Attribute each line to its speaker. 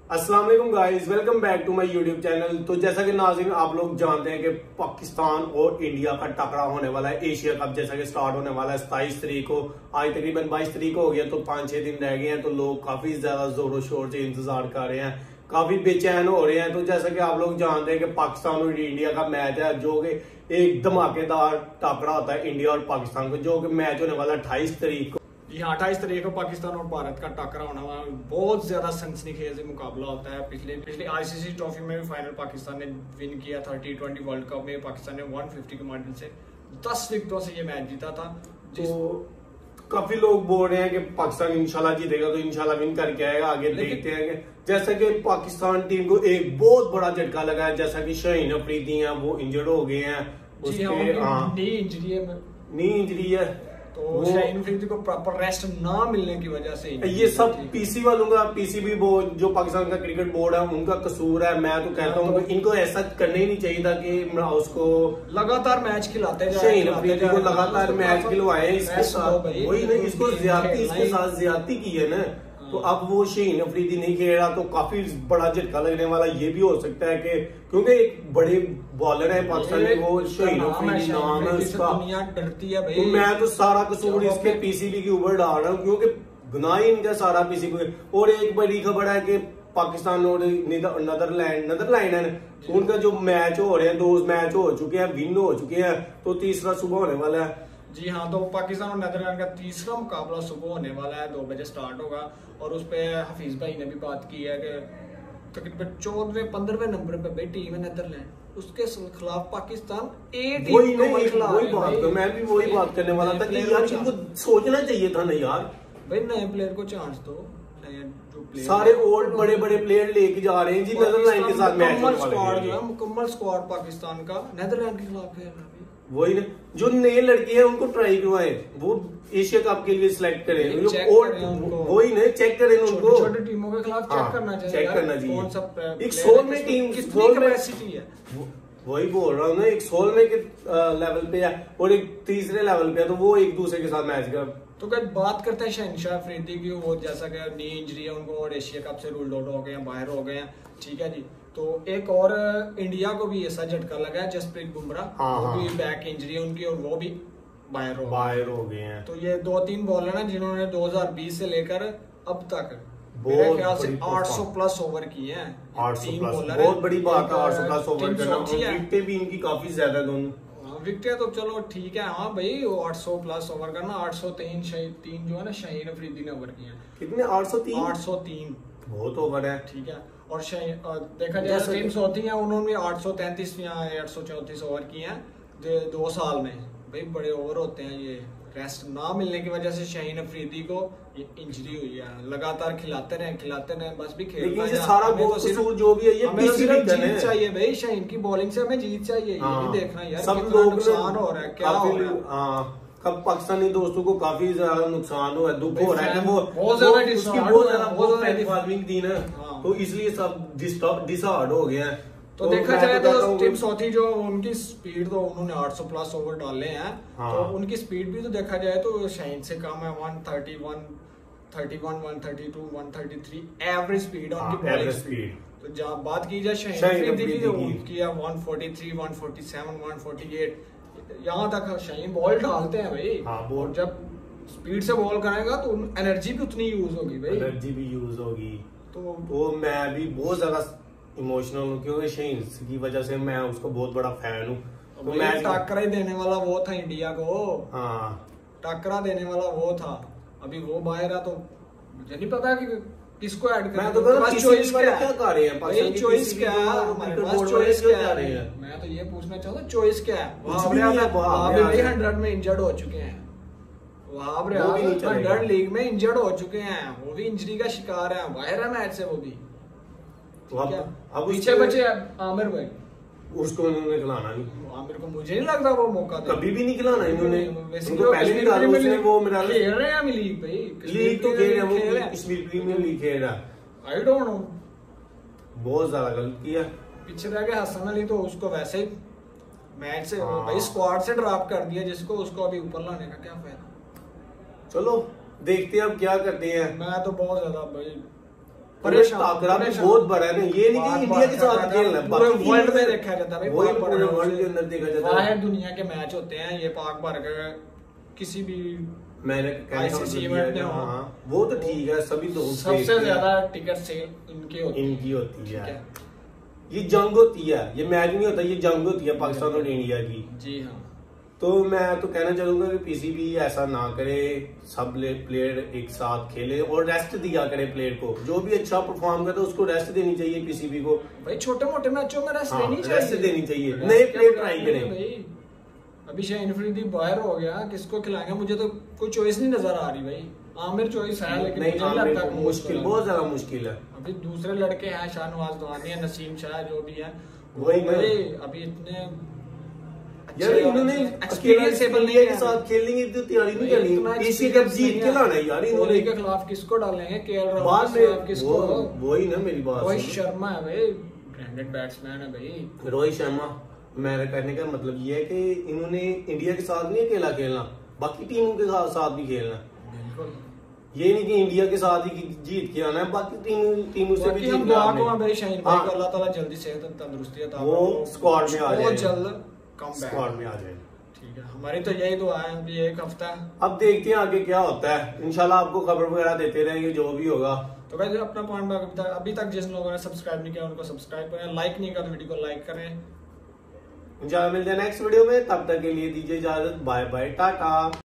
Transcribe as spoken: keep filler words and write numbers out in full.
Speaker 1: अस्सलाम वालेकुम guys, welcome back to my YouTube channel. तो जैसा कि नाज़रीन आप लोग जानते हैं कि पाकिस्तान और इंडिया का टकरा होने वाला है एशिया कप, जैसा कि स्टार्ट होने वाला है सताईस तारीख को। आज तकरीबन बाईस तारीख को हो गया, तो पांच छह दिन रह गए हैं। तो लोग काफी ज्यादा जोरों शोर से इंतजार कर रहे हैं, काफी बेचैन हो रहे हैं। तो जैसा कि आप लोग जानते हैं कि पाकिस्तान और इंडिया का मैच है, जो कि एक धमाकेदार टकरा होता है इंडिया और पाकिस्तान को, जो कि मैच होने वाला है अट्ठाईस तारीख को।
Speaker 2: जी हाँ, अट्ठाईस तारीख को पाकिस्तान और भारत का टकरा होना वाला बहुत ज्यादा सनसनीखेज मुकाबला होता है। पिछले पिछले आईसीसी ट्रॉफी में भी फाइनल पाकिस्तान ने विन किया था। टी ट्वेंटी वर्ल्ड कप में पाकिस्तान ने एक सौ पचास के मार्जिन से दस विकेटों से ये मैच जीता था।
Speaker 1: तो काफी लोग बोल रहे हैं कि पाकिस्तान इंशाल्लाह जीतेगा, तो इंशाल्लाह विन करके आएगा। आगे देखते हैं कि जैसा कि पाकिस्तान टीम को एक बहुत बड़ा झटका लगा है, जैसा कि शाहीन अफरीदी हैं वो इंजर्ड हो गए हैं।
Speaker 2: उसके नी इंजरी है,
Speaker 1: नी इंजरी है,
Speaker 2: तो शाहीन अफरीदी को प्रॉपर रेस्ट ना मिलने की वजह से
Speaker 1: ये सब पीसी वालों का, पीसी भी वो जो पाकिस्तान का क्रिकेट बोर्ड है उनका कसूर है। मैं तो कहता हूँ तो इनको ऐसा करना ही नहीं चाहिए था कि उसको लगातार
Speaker 2: मैच खिलाते
Speaker 1: शाहीन अफरीदी को लगातार मैच खिलवाए। इसके साथ वही नहीं, इसको ज्यादती इसके साथ ज्यादती की है ना। तो अब वो शाहीन अफरीदी नहीं खेल रहा, तो काफी बड़ा झटका लगने वाला ये भी हो सकता है कि क्योंकि एक बड़े बॉलर है पाकिस्तान में, वो शाहीन अफरीदी नाम है उसका।
Speaker 2: दुनिया डरती है भाई।
Speaker 1: तो मैं तो सारा कसूर इसके पीसीबी के ऊपर डाल रहा हूँ, क्योंकि गुनाह ही इनका सारा पीसीबी। और एक बड़ी खबर है कि पाकिस्तान और नीदरलैंड नीदरलैंड है, उनका जो मैच हो रहे हैं, दो मैच हो चुके हैं, विन हो चुके हैं, तो तीसरा सुबह होने वाला है।
Speaker 2: जी हाँ, तो पाकिस्तान और नीदरलैंड का तीसरा मुकाबला सुबह होने वाला है, दो बजे स्टार्ट होगा। और उस पे हफीज भाई ने भी बात की है कि तकरीबन चौदहवें पंद्रहवें नंबर पे भाई टीम है नीदरलैंड, उसके खिलाफ पाकिस्तान ए टीम
Speaker 1: वही नहीं वही बात कर, मैं भी वही बात करने वाला था कि यार इनको सोचना चाहिए था ना यार,
Speaker 2: भाई नए प्लेयर को चांस दो।
Speaker 1: सारे ओल्ड बड़े बड़े प्लेयर लेके जा रहे हैं जी नीदरलैंड के साथ मैच।
Speaker 2: मुकम्मल स्क्वाड पाकिस्तान का नीदरलैंड के खिलाफ खेल रहा है।
Speaker 1: वही ना, जो नए लड़के हैं उनको ट्राई करवाए, वो एशिया कप के लिए सिलेक्ट करें, वही ना चेक करें उनको।
Speaker 2: छोटी टीमों के खिलाफ चेक करना चाहिए,
Speaker 1: चेक करना चाहिए।
Speaker 2: कौन सा
Speaker 1: एक सोल में टीम
Speaker 2: कितनी कैपेसिटी है,
Speaker 1: वही बोल रहा हूँ ना, एक सोल में के लेवल पे है और एक तीसरे लेवल पे है, तो वो एक दूसरे के साथ मैच कर।
Speaker 2: तो क्या बात करते हैं शहनशाह अफरीदी की, वो जैसा कि नी इंजरी है उनको और एशिया कप से रूल्ड आउट हो गए हैं, बाहर हो गए हैं, ठीक है जी। तो एक और इंडिया को भी ऐसा झटका लगा है, जसप्रीत बुमराह,
Speaker 1: हाँ,
Speaker 2: वो
Speaker 1: हाँ।
Speaker 2: भी बैक इंजरी है उनकी और वो भी बाहर हो
Speaker 1: बाहर हो गए हैं।
Speaker 2: तो ये दो तीन बॉलर हैं जिन्होंने दो हज़ार बीस से लेकर अब तक मेरे ख्याल से आठ सौ प्लस ओवर किए हैं।
Speaker 1: आठ सौ प्लस बहुत बड़ी बात है, आठ सौ प्लस ओवर करना। विकेटें भी इनकी काफी ज्यादा दोनों
Speaker 2: विकेटें, तो चलो ठीक है, हाँ भाई आठ सौ प्लस ओवर करना। आठ सौ तीन तीन जो है ना शाहीन अफरीदी ने ओवर किए हैं।
Speaker 1: कितने? आठ सौ तीन
Speaker 2: आठ सौ तीन
Speaker 1: बहुत ओवर है, ठीक है।
Speaker 2: और देखा जाए टीम होती है, उन्होंने आठ सौ तैंतीस या आठ सौ चौतीस ओवर किए हैं दो साल में। भाई बड़े ओवर होते हैं ये। रेस्ट ना मिलने की वजह से शाहीन अफरीदी को ये इंजरी हुई है, लगातार खिलाते रहे खिलाते रहे बस भी खेल
Speaker 1: लेकिन ये सारा कसूर जो भी है ये
Speaker 2: हमें सिर्फ जीत चाहिए भाई, शाहीन की बॉलिंग से हमें जीत चाहिए। ये देखना यार सब लोग नुकसान हो रहा है, क्या हो रहा है।
Speaker 1: कब पाकिस्तानी दोस्तों को काफी ज्यादा नुकसान हुआ है, दुख हो रहा है कि वो
Speaker 2: बहुत ज्यादा
Speaker 1: उसकी बहुत ज्यादा बहुत फैन फॉलोइंग थी ना, तो इसलिए सब डिसऑर्डर हो गया है।
Speaker 2: तो, तो देखा जाए तो टीम सौथी जो उनकी स्पीड, तो उन्होंने आठ सौ प्लस ओवर डाले हैं, हाँ। तो उनकी स्पीड भी तो देखा जाए तो शाहीन से कम है। एक सौ इकतीस, एक सौ इकतीस, एक सौ बत्तीस, एक सौ तैंतीस एवरेज स्पीड है उनकी बॉलिंग स्पीड। तो जब बात की जाए शाहीन अफरीदी की, तो उनकी है एक सौ तैंतालीस, एक सौ सैंतालीस, एक सौ अड़तालीस, यहाँ तक शाहीन बॉल डालते हैं भाई।
Speaker 1: हाँ,
Speaker 2: और जब स्पीड से बॉल करेगा तो एनर्जी भी उतनी यूज होगी भाई,
Speaker 1: एनर्जी भी यूज होगी। तो वो मैं भी बहुत ज्यादा इमोशनल हूँ, क्योंकि शाहीन की वजह से मैं उसका बहुत बड़ा फैन हूँ।
Speaker 2: तो मैं टक्करा ही देने वाला वो था इंडिया को,
Speaker 1: हाँ
Speaker 2: टक्करा देने वाला वो था। अभी वो बाहर है, तो मुझे नहीं पता कि किसको ऐड करना।
Speaker 1: मैं तो चॉइस क्या कर रहे हैं,
Speaker 2: भाई चॉइस क्या है हमारे पास, चॉइस क्या है। मैं तो ये पूछना चाहता हूँ चॉइस क्या है। वहां पे हंड्रेड में इंजर्ड हो चुके हैं, वहां पे हंड्रेड लीग में इंजर्ड हो चुके हैं, वो भी इंजरी का शिकार है, बाहर है मैच से वो भी।
Speaker 1: तो अब अब
Speaker 2: पीछे बचे आमिर भाई,
Speaker 1: उसको उन्होंने खिलाना नहीं।
Speaker 2: आमिर को मुझे नहीं लगता वो मौका दे,
Speaker 1: कभी भी नहीं खिलाना इन्होंने। उनको पहले भी डाला उसने, वो मेरा
Speaker 2: खेल रहे हैं लीग भाई,
Speaker 1: लीग तो खेल रहे हैं, वो कश्मीर प्रीमियर लीग खेल रहा है।
Speaker 2: आई डोंट नो,
Speaker 1: बहुत ज्यादा गलत किया।
Speaker 2: पीछे रह गया हसन अली, तो उसको वैसे ही मैच से भाई स्क्वाड से ड्रॉप कर दिया, जिसको उसको अभी ऊपर लाने का क्या फायदा।
Speaker 1: चलो देखते हैं अब क्या करते हैं।
Speaker 2: मैं तो बहुत ज्यादा भाई
Speaker 1: टाकरा भी बहुत बड़ा है ना, ये नहीं कि इंडिया के साथ खेलना है,
Speaker 2: पूरे वर्ल्ड में देखा जाता है,
Speaker 1: वही पूरे वर्ल्ड के अंदर देखा जाता है।
Speaker 2: बाहर दुनिया के मैच होते हैं, ये पाक भर के किसी भी
Speaker 1: मैंने
Speaker 2: आईसीसी इवेंट में,
Speaker 1: हाँ वो तो ठीक है, सभी तो
Speaker 2: सबसे ज्यादा टिकट सेल इनकी होती है,
Speaker 1: इनकी होती है। ये जंग होती है, ये मैच नहीं होता, ये जंग होती है पाकिस्तान और इंडिया की।
Speaker 2: जी हाँ।
Speaker 1: तो मैं तो कहना चाहूंगा कि पीसीबी ऐसा ना करे, सब प्लेयर एक साथ खेले और रेस्ट दिया करे प्लेयर को, जो भी अच्छा परफॉर्म करता है उसको रेस्ट देनी चाहिए पीसीबी को।
Speaker 2: भाई छोटे मोटे मैचों में रेस्ट
Speaker 1: हाँ,
Speaker 2: देनी चाहिए,
Speaker 1: रेस्ट देनी चाहिए, नए प्लेयर ट्राई करें।
Speaker 2: भाई अभी शाहीन अफरीदी बाहर हो गया, किसको खिलाएंगे, मुझे तो कोई चॉइस नहीं नजर आ रही भाई। आमिर चॉइस है लेकिन
Speaker 1: नहीं, आमिर को मुश्किल, बहुत ज्यादा मुश्किल है।
Speaker 2: अभी दूसरे लड़के हैं, शाहनवाज दवानी है, नसीम शाह जो भी है,
Speaker 1: वही
Speaker 2: अभी इतने
Speaker 1: यार इन्होंने एक्सपीरियंस इंडिया के साथ खेलने की तो तैयारी नहीं करनी, एशिया कप जीत के लाना है यार इन्होंने।
Speaker 2: के खिलाफ किसको डालेंगे, केएल
Speaker 1: राहुल के खिलाफ किसको, वही ना मेरी बात।
Speaker 2: रोहित शर्मा है भाई, ब्रांडेड बैट्समैन है भाई
Speaker 1: रोहित शर्मा। मेरा कहने का मतलब ये है कि इन्होंने इंडिया के साथ नहीं अकेला खेलना, बाकी टीमों के साथ भी खेलना।
Speaker 2: बिल्कुल,
Speaker 1: ये नहीं कि इंडिया के साथ ही जीत के आना है, बाकी टीम टीमों से भी
Speaker 2: हम दुआ को भाई शाहीन भाई को अल्लाह ताला जल्दी सेहत तंदुरुस्ती अता
Speaker 1: वो स्क्वाड में आ जाए,
Speaker 2: बहुत जल्द कम
Speaker 1: स्क्वाड में आ जाए।
Speaker 2: ठीक है, हमारी तो यही दुआ है। अभी एक हफ्ता,
Speaker 1: अब देखते हैं आगे क्या होता है, इंशाल्लाह आपको खबर वगैरह देते रहेंगे जो भी होगा।
Speaker 2: तो वैसे अपना पॉइंट अभी तक अभी तक जिन लोगों ने सब्सक्राइब नहीं किया उनको सब्सक्राइब करें, लाइक नहीं किया तो वीडियो को लाइक करें।
Speaker 1: इंशाल्लाह मिलते हैं नेक्स्ट वीडियो में, तब तक के लिए दीजिए इजाजत, बाय बाय, टाटा।